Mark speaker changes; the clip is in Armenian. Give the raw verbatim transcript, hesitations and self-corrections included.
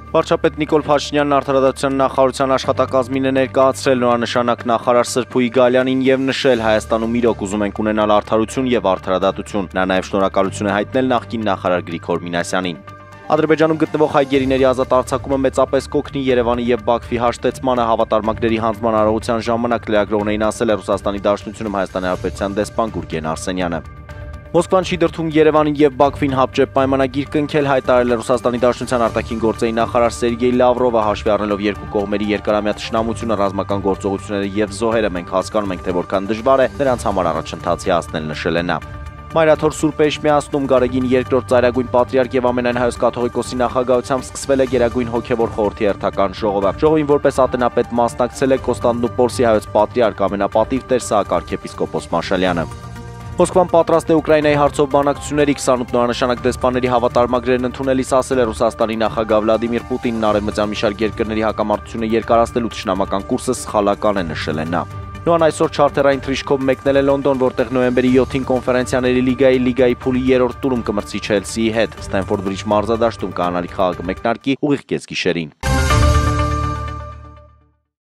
Speaker 1: Վարչապետ Նիկոլ Փաշինյանն Արդարադատության նախարարության աշխատակազմին է ներկայացրել նորանշանակ նախարար Սրփուի Գալյանին եւ նշել Հայաստանում իրոք ուզում ենք ունենալ արդարություն եւ արդարադատություն։ Նա նաեւ շնորհակալություն է հայտնել նախկին նախարար Գրիգոր Մինասյանին։ Ադրբեջանում գտնվող հայ գերիների ազատ արձակումը մեծապես կօգնի Երևանի եւ Բաքվի հաշտեցմանը հավատարմագրերի հանձնման արարողության ժամանակ լրագրողներին ասել է Ռուսաստանի Դաշնությունում Հայաստանի Հանրապետության դեսպան Գուրգեն Արսենյանը։ Մոսկվան չի դրդում Երևանին եւ Բաքվին հապճեպ պայմանագիր կնքել, հայտարարել է Ռուսաստանի Դաշնության արտաքին գործերի նախարար Սերգեյ Լավրովը, հաշվի առնելով երկու կողմերի երկարամյա թշնամությունը, ռազմական գործողությունները եւ զոհերը, մենք հասկանում ենք, թե որքան դժվար է նրանց համար առաջընթացի հասնել, նշել է նա։ Մայրաթոր Սուրբ Էշմիածնում Գարեգին երկրորդ ծայրագույն պատրիարք եւ ամենայն հայոց կաթողիկոսի նախագահությամբ սկսվել է Գերագույն հոգեվոր խորհրդի հերթական ժողովը։ Ժողովին որպես ատենապետ մասնակցել է Կոստանդնուպոլսի հայոց պատրիարք ամենապատիվ Տեր Սահակ arczepiskopos Մաշալյանը։ Մոսկվան պատրաստ է Ուկրաինայի հարցով բանակցությունների քսանութ նորանշանակ դեսպանների հավատարմագրերն ընդունելիս ասել է Ռուսաստանի նախագահ Վլադիմիր Պուտինն արևմտյան մի շարք երկրների հակամարտությունը երկարացնելու թշնամական կուրսը սխալական է, նշել է նա։ Նոան այսօր չարթերային թռիչքով մեկնել է Լոնդոն, որտեղ նոյեմբերի յոթին կոնֆերենցիաների լիգայի լիգայի փուլի երրորդ տուրում կմրցի Չելսիի հետ։ Սթենֆորդ Բրիջ մարզադաշտում կանալի խաղը կմեկնարկի ուղիղ կեսգիշերին։